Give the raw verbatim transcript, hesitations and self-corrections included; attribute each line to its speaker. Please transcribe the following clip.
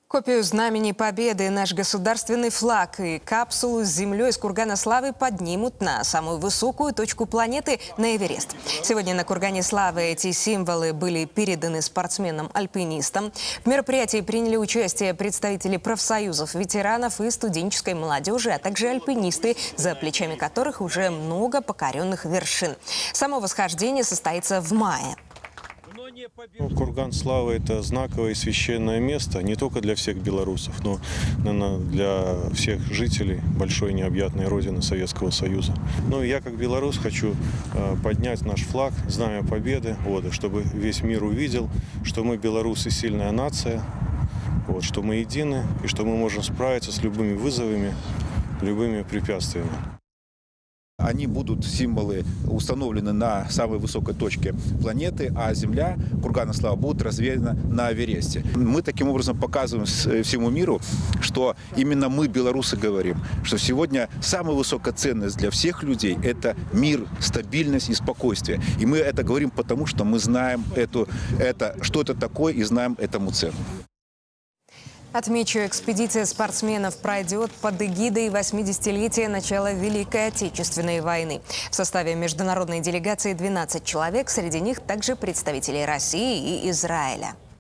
Speaker 1: Копию Знамени Победы, наш государственный флаг и капсулу с землей с Кургана Славы поднимут на самую высокую точку планеты – на Эверест. Сегодня на Кургане Славы эти символы были переданы спортсменам-альпинистам. В мероприятии приняли участие представители профсоюзов, ветеранов и студенческой молодежи, а также альпинисты, за плечами которых уже много покоренных вершин. Само восхождение состоится в мае.
Speaker 2: Курган Славы – это знаковое и священное место не только для всех белорусов, но, наверное, для всех жителей большой необъятной родины Советского Союза. Ну и я, как белорус, хочу поднять наш флаг, Знамя Победы, вот, чтобы весь мир увидел, что мы, белорусы, сильная нация, вот, что мы едины и что мы можем справиться с любыми вызовами, любыми препятствиями.
Speaker 3: Они будут, символы, установлены на самой высокой точке планеты, а земля Кургана Славы будет развеяна на Эвересте. Мы таким образом показываем всему миру, что именно мы, белорусы, говорим, что сегодня самая высокая ценность для всех людей – это мир, стабильность и спокойствие. И мы это говорим потому, что мы знаем, эту, это, что это такое, и знаем этому цену.
Speaker 1: Отмечу, экспедиция спортсменов пройдет под эгидой восьмидесятилетия начала Великой Отечественной войны. В составе международной делегации двенадцать человек, среди них также представители России и Израиля.